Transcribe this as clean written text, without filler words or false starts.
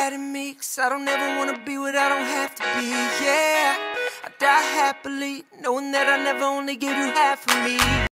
bad in me, 'cause I don't ever wanna be what I don't have to be, yeah. I die happily, knowing that I never only give you half of me.